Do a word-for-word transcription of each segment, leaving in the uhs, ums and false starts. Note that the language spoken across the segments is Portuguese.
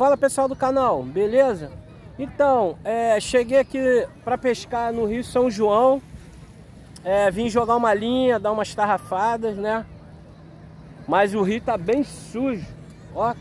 Fala pessoal do canal, beleza? Então, é, cheguei aqui para pescar no Rio São João. É, vim jogar uma linha, dar umas tarrafadas, né? Mas o rio tá bem sujo, ó.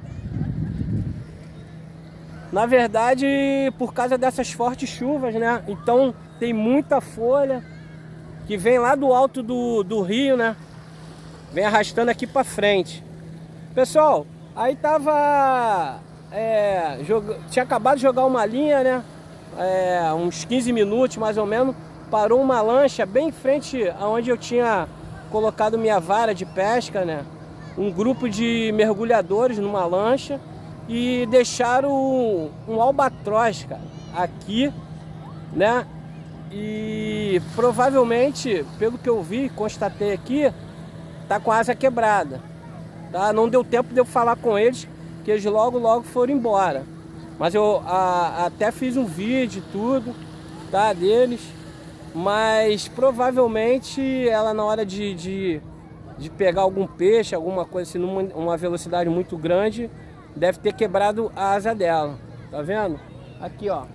Na verdade, por causa dessas fortes chuvas, né? Então tem muita folha que vem lá do alto do, do rio, né? Vem arrastando aqui pra frente. Pessoal, aí tava... É, joga, tinha acabado de jogar uma linha, né? É, uns quinze minutos mais ou menos. Parou uma lancha bem em frente aonde eu tinha colocado minha vara de pesca, né? Um grupo de mergulhadores numa lancha e deixaram um, um albatroz, cara, aqui, né? E provavelmente, pelo que eu vi, constatei aqui, tá com a asa quebrada, tá? Não deu tempo de eu falar com eles, que eles logo logo foram embora. Mas eu a, até fiz um vídeo e tudo, tá, deles. Mas provavelmente ela, na hora de, de, de pegar algum peixe, alguma coisa assim, numa uma velocidade muito grande, deve ter quebrado a asa dela. Tá vendo? Aqui, ó.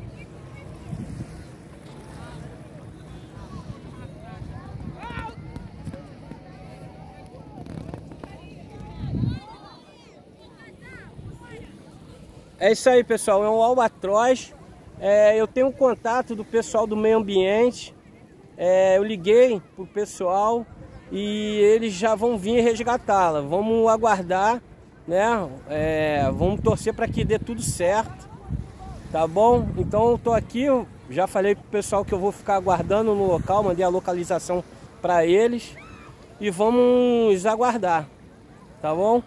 É isso aí, pessoal. É um albatroz. É, eu tenho um contato do pessoal do meio ambiente. É, eu liguei pro pessoal e eles já vão vir resgatá-la. Vamos aguardar, né? É, vamos torcer para que dê tudo certo, tá bom? Então eu tô aqui, eu já falei pro pessoal que eu vou ficar aguardando no local, mandei a localização para eles e vamos aguardar, tá bom?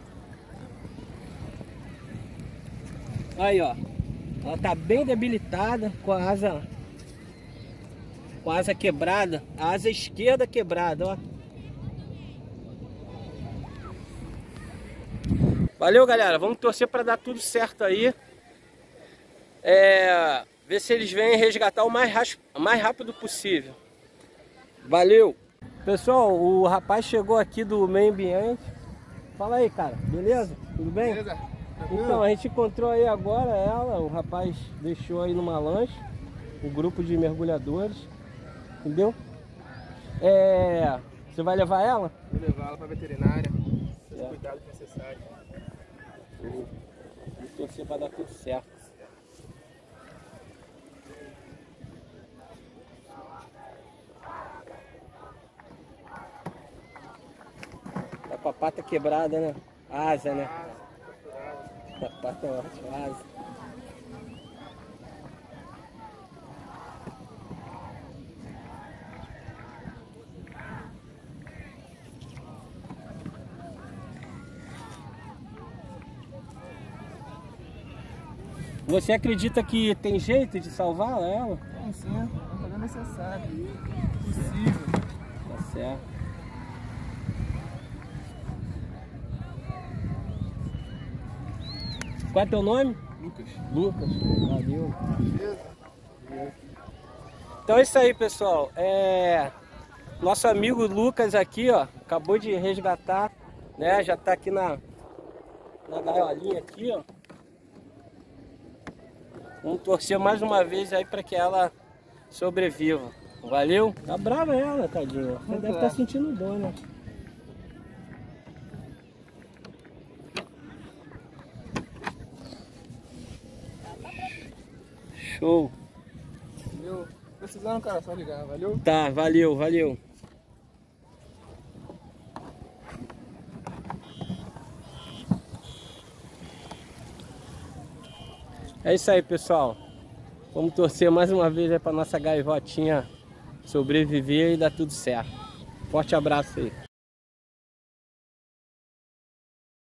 Aí, ó, ela tá bem debilitada, com a asa com a asa quebrada, a asa esquerda quebrada, ó. Valeu, galera, vamos torcer para dar tudo certo aí. É, ver se eles vêm resgatar o mais, o mais rápido possível. Valeu. Pessoal, o rapaz chegou aqui do meio ambiente. Fala aí, cara, beleza? Tudo bem? Beleza. Então, a gente encontrou aí agora ela, o rapaz deixou aí numa lancha, um grupo de mergulhadores. Entendeu? É... Você vai levar ela? Vou levar ela para veterinária. Os é. cuidados necessários. Vou torcer para dar tudo certo. Tá com a pata quebrada, né? Asa, né? A pata é ótima, asa. Você acredita que tem jeito de salvar ela? Tem sim, vamos fazer o necessário. Possível. Tá certo. Qual é teu nome? Lucas. Lucas, valeu. Beleza. Então é isso aí, pessoal. É... Nosso amigo Lucas aqui, ó, acabou de resgatar, né? Já tá aqui na, na gaiolinha aqui, ó. Vamos torcer mais uma vez aí para que ela sobreviva. Valeu? Tá brava ela, tadinha. Você deve estar sentindo dor, né? Show. Valeu. Precisando, cara, só ligar. Valeu? Tá, valeu, valeu. É isso aí, pessoal. Vamos torcer mais uma vez para nossa gaivotinha sobreviver e dar tudo certo. Forte abraço aí.